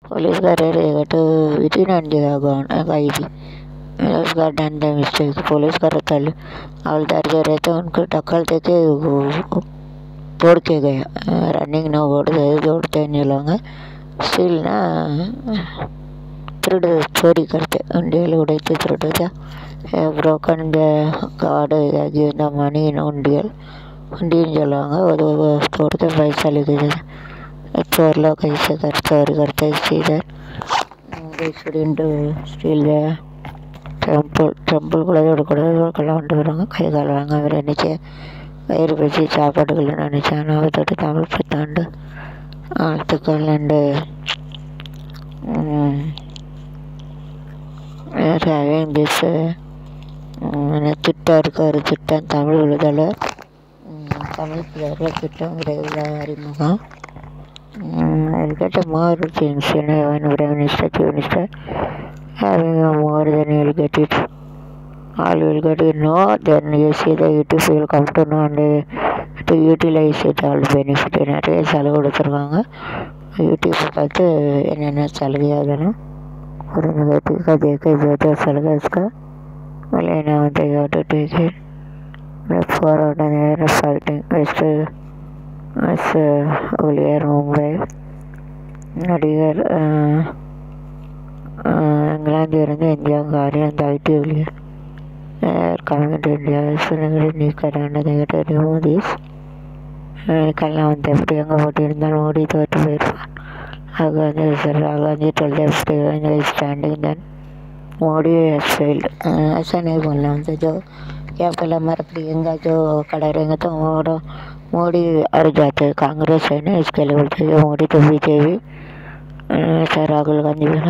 പോലീസുകാരെ విధినందిగాను ఖైదీ उसका done the mistake police का रहता हवलदार जो रहते उनको टक्कर दे के तोड़ के गया रनिंग ना दौड़ते नहीं लोग स्टिल ना திருடு चोरी करते உண்டியல் உடைத்து திருடுதா broken the card given the money in உண்டியல் சொல்லுவாங்க ஒரு तोड़ते पैसा लेके चोर लोग कैसे चोरी करते इधर they shouldn't steal the temple கூட விடக்கூடாதுக்கெல்லாம் கொண்டு வராங்க கை காலுவாங்க அவர் நினச்சி வயிறு பசி சாப்பாடுகள் நினச்சாங்க அவர் தொட்டு தமிழ் புத்தாண்டு வாழ்த்துக்கள் அண்டு ஹேவிங் திஸ் திட்டம் இருக்கார் திட்டம் தமிழ் விழுதலை தமிழ் பிள்ளைகள் திட்டம் விரைவில் அறிமுகம் get more things when Prime Minister, Chief Minister having more than you will get it. All you will get it. No, then you see the YouTube will come to know and to utilize it all benefit. நிறைய சலுகை கொடுத்துருக்காங்க யூடியூப்பை பார்த்து என்னென்ன சலுகை ஆகணும் ஒரு நிகழ்ச்சிக்கு தேக்க ஜோதிய சலுகை इसका बोले ना होते you have to take it forward and they are fighting west as earlier Mumbai நடிகர் இங்கிலாந்திலிருந்து இந்தியாவுக்கு அந்த ஐடி ஊழியர் கமிங் டு இந்தியா நீக்கிறாங்க மோடிஸ் கல்லாம் வந்து எப்படி எங்கே போட்டிருந்தாலும் மோடி தோற்று போயிருப்பான் ஆக வந்து ராகுல் காந்தி டுவெல் எப்படி standing then Modi has failed ऐसा नहीं बोलना हमसे जो क्या पहला हमारा प्रियंका जो खड़ा रहेंगे तो मोदी हार जाते कांग्रेस है ना इसके लिए बोलते हैं मोदी तो बीजेपी ऐसा राहुल गांधी बोला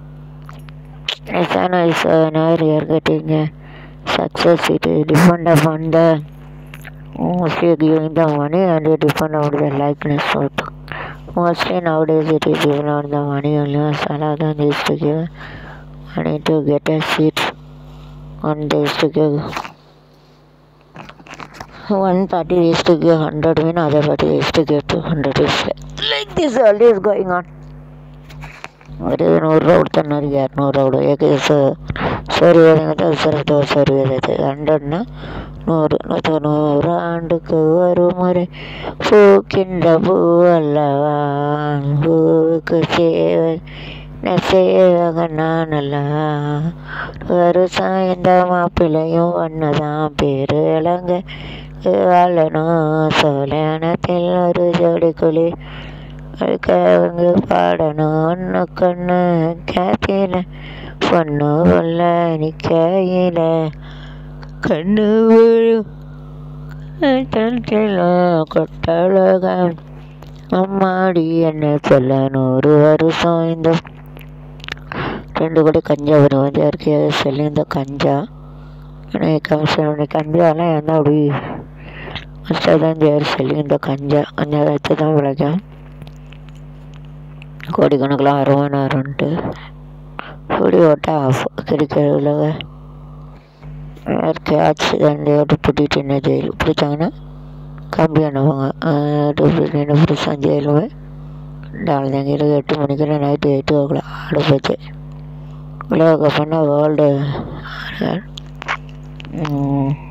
ऐसा ना is rear getting success it depend upon the mostly giving the money and it depend on the likeness also mostly nowadays it is given on the money only Sala Gandhi is to give money to get a seat one day is to give one party is to give 100 win other party is to give 200 like this always going on और 100 road तो नहीं 200 road एक 100 देंगे तो दूसरा 200 देते 100 ना 100 तो 100 ஆண்டுக்கு ஒரு முறை பூக்கின்ற பூவல்லவா பூவுக்கு சேவை சேவகனானல்லா வருஷம் இந்த மாப்பிள்ளையும் ஒன்றுதான் பேரு இளங்க வாழணும் சோழனத்தில் ஒரு ஜோடி குழி அவங்க பாடணும் ஒன்றுக்கொன்று கேத்தில பொண்ணு உள்ள நிக்கையில கண்ணு விழும் கொட்டழகம் அம்மாடி என்ன சொல்ல 100 வருஷம் இந்த 2 கோடி கஞ்சா வரும் வந்து இருக்கு செல்லிங் இந்த கஞ்சா கமிஷன் கஞ்சாலாம் என்ன அப்படி தான் தேர் செல்லிங் இந்த கஞ்சா வச்சு தான் விளைக்கும் கோடிக்கணக்கில் வருமானம்ட்டு இப்படி ஓட்டா ஆஃப் கிடைக்கிற உலக யாருக்கு ஆக்சிடென்ட் ஓட்டு பிடிட்டு என்ன ஜெயில் பிடிச்சாங்கன்னா கம்பி அனுப்புவாங்க புதுசாக ஜெயிலுமே நாளைக்கு 8 மணிக்கு நைட்டு 8 o'clock ஆடு போச்சு உலக கப்பன்னா வேர்ல்டு